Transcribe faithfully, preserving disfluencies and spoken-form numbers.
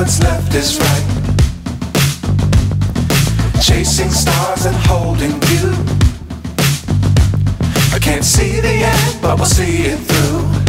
what's left is right. Chasing stars and holding you. I can't see the end, but we'll see it through.